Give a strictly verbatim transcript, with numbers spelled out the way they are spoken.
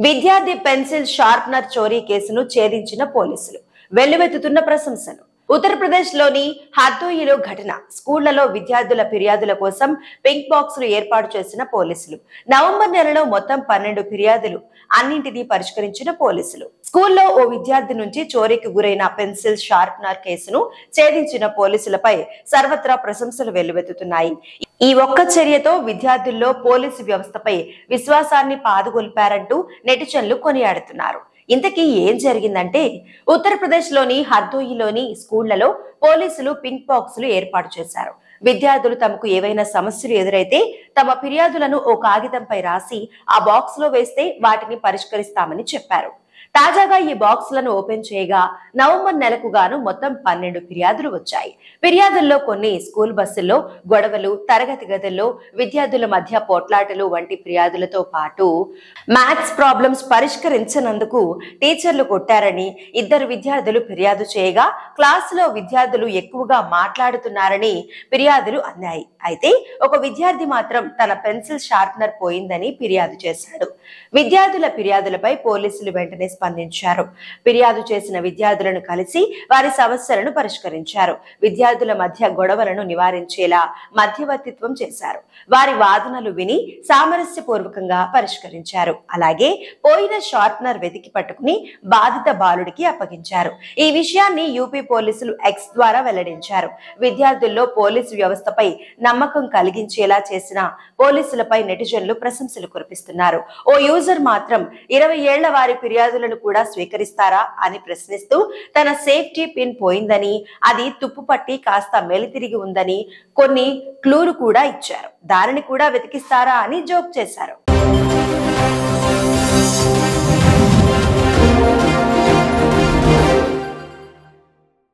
విద్యార్థి pencil sharpener చోరీ కేసును ఛేదించిన పోలీసులు వెల్లువెత్తుతున్న ప్రశంసలు. ఉత్తరప్రదేశ్ లోని హర్దోయిలో ఘటన. స్కూళ్లలో విద్యార్థుల ఫిర్యాదుల కోసం పింక్ బాక్స్ ను ఏర్పాటు చేసిన పోలీసులు నవంబర్ నెలలో మొత్తం పన్నెండు ఫిర్యాదులు అన్నింటినీ పరిష్కరించిన పోలీసులు స్కూల్లో ఓ విద్యార్థి నుంచి చోరీకి గురైన పెన్సిల్ షార్ప్నర్ కేసును ఛేదించిన పోలీసులపై సర్వత్రా ప్రశంసలు వెల్లువెత్తుతున్నాయి. ఈ ఒక్క చర్యతో విద్యార్థుల్లో పోలీసు వ్యవస్థపై విశ్వాసాన్ని పాదుగొల్పారంటూ నెటిజన్లు కొనియాడుతున్నారు. ఇంతకీ ఏం జరిగిందంటే, ఉత్తరప్రదేశ్ లోని హర్దోయిలోని స్కూళ్లలో పోలీసులు పింక్ బాక్సులు ఏర్పాటు చేశారు. విద్యార్థులు తమకు ఏవైనా సమస్యలు ఎదురైతే తమ ఫిర్యాదులను ఓ కాగితంపై రాసి ఆ బాక్స్ లో వేస్తే వాటిని పరిష్కరిస్తామని చెప్పారు. తాజాగా ఈ బాక్సులను ఓపెన్ చేయగా నవంబర్ నెలకు గాను మొత్తం పన్నెండు ఫిర్యాదులు వచ్చాయి. ఫిర్యాదుల్లో కొన్ని స్కూల్ బస్సుల్లో గొడవలు, తరగతి గదుల్లో విద్యార్థుల మధ్య పోట్లాటలు వంటి ఫిర్యాదులతో పాటు మ్యాథ్స్ ప్రాబ్లమ్స్ పరిష్కరించనందుకు టీచర్లు కొట్టారని ఇద్దరు విద్యార్థులు ఫిర్యాదు చేయగా క్లాసులో విద్యార్థులు ఎక్కువగా మాట్లాడుతున్నారని ఫిర్యాదులు అందాయి. అయితే ఒక విద్యార్థి మాత్రం తన పెన్సిల్ షార్ప్నర్ పోయిందని ఫిర్యాదు చేశాడు. విద్యార్థుల ఫిర్యాదులపై పోలీసులు వెంటనే స్పందించారు. ఫిర్యాదు చేసిన విద్యార్థులను కలిసి వారి సమస్యలను పరిష్కరించారు. విద్యార్థుల మధ్య గొడవలను నివారించేలా మధ్యవర్తిత్వం చేశారు. వారి వాదనలు విని సామరస్యపూర్వకంగా పరిష్కరించారు. అలాగే పోయిన షార్ప్నర్ వెతికి పట్టుకుని బాధిత బాలుడికి అప్పగించారు. ఈ విషయాన్ని యూపీ పోలీసులు ఎక్స్ ద్వారా వెల్లడించారు. విద్యార్థుల్లో పోలీసు వ్యవస్థపై నమ్మకం కలిగించేలా చేసిన పోలీసులపై నెటిజన్లు ప్రశంసలు కురిపిస్తున్నారు. ఓ యూజర్ మాత్రం ఇరవై ఏళ్ల వారి ఫిర్యాదులను కూడా స్వీకరిస్తారా అని ప్రశ్నిస్తూ తన సేఫ్టీ పిన్ పోయిందని, అది తుప్పు పట్టి కాస్త మెలితిరిగి ఉందని, కొన్ని క్లూలు కూడా ఇచ్చారు. దానిని కూడా వెతికిస్తారా అని జోక్ చేశారు.